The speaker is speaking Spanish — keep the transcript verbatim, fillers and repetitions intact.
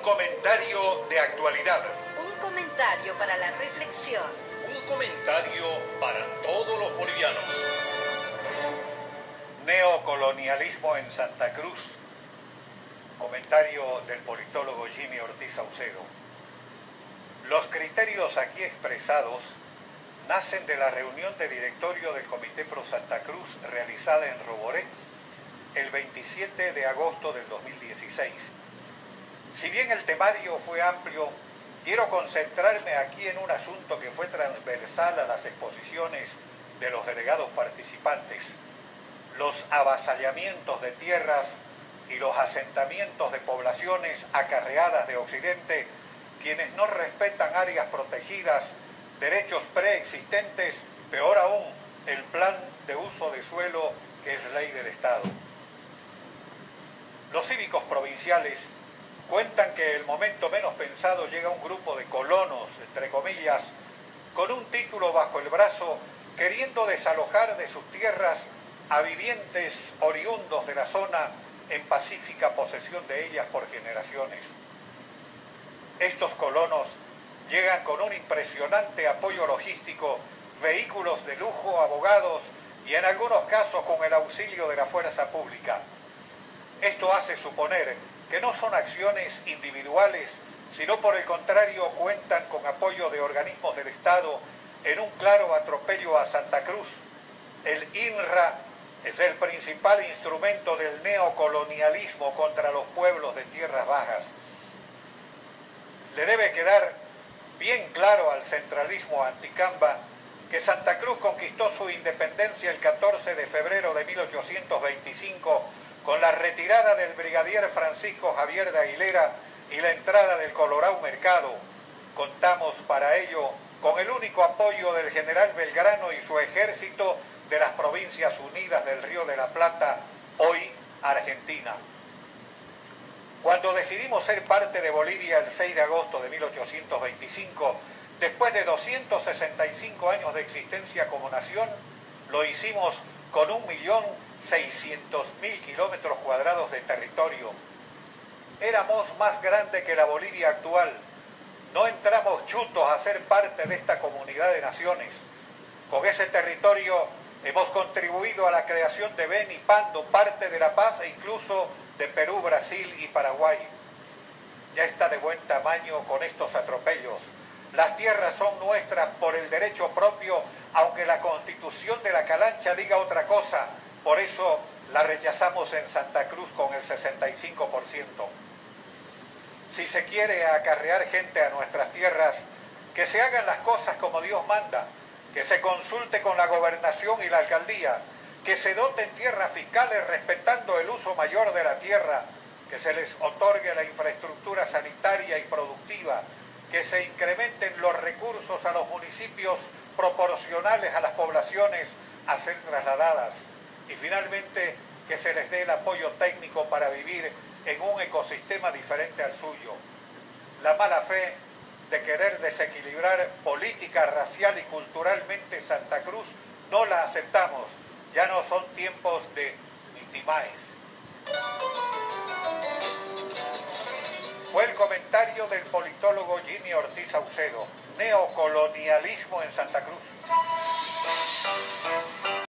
comentario de actualidad. Un comentario para la reflexión. Un comentario para todos los bolivianos. Neocolonialismo en Santa Cruz. Comentario del politólogo Jimmy Ortiz Saucedo. Los criterios aquí expresados nacen de la reunión de directorio del Comité Pro Santa Cruz realizada en Roboré el veintisiete de agosto del dos mil dieciséis. Si bien el temario fue amplio, quiero concentrarme aquí en un asunto que fue transversal a las exposiciones de los delegados participantes: los avasallamientos de tierras y los asentamientos de poblaciones acarreadas de Occidente, quienes no respetan áreas protegidas, derechos preexistentes, peor aún, el plan de uso de suelo que es ley del Estado. Los cívicos provinciales cuentan que el momento menos pensado llega un grupo de colonos, entre comillas, con un título bajo el brazo, queriendo desalojar de sus tierras a vivientes oriundos de la zona en pacífica posesión de ellas por generaciones. Estos colonos llegan con un impresionante apoyo logístico, vehículos de lujo, abogados y en algunos casos con el auxilio de la fuerza pública. Esto hace suponer que no son acciones individuales, sino por el contrario cuentan con apoyo de organismos del Estado en un claro atropello a Santa Cruz. El I N R A es el principal instrumento del neocolonialismo contra los pueblos de tierras bajas. Le debe quedar bien claro al centralismo anticamba que Santa Cruz conquistó su independencia el catorce de febrero de mil ochocientos veinticinco con la retirada del brigadier Francisco Javier de Aguilera y la entrada del Colorado Mercado. Contamos para ello con el único apoyo del general Belgrano y su ejército de las Provincias Unidas del Río de la Plata, hoy Argentina. Cuando decidimos ser parte de Bolivia el seis de agosto de mil ochocientos veinticinco, después de doscientos sesenta y cinco años de existencia como nación, lo hicimos con un millón seiscientos mil kilómetros cuadrados de territorio. Éramos más grandes que la Bolivia actual. No entramos chutos a ser parte de esta comunidad de naciones. Con ese territorio hemos contribuido a la creación de Beni, Pando, parte de La Paz e incluso de Perú, Brasil y Paraguay. Ya está de buen tamaño con estos atropellos. Las tierras son nuestras por el derecho propio, aunque la Constitución de la Calancha diga otra cosa. Por eso la rechazamos en Santa Cruz con el sesenta y cinco por ciento. Si se quiere acarrear gente a nuestras tierras, que se hagan las cosas como Dios manda, que se consulte con la gobernación y la alcaldía, que se doten tierras fiscales respetando el uso mayor de la tierra, que se les otorgue la infraestructura sanitaria y productiva, que se incrementen los recursos a los municipios proporcionales a las poblaciones a ser trasladadas y finalmente que se les dé el apoyo técnico para vivir en un ecosistema diferente al suyo. La mala fe de querer desequilibrar política, racial y culturalmente Santa Cruz no la aceptamos. Ya no son tiempos de mitimaes. Fue el comentario del politólogo Jimmy Ortiz Saucedo. Neocolonialismo en Santa Cruz.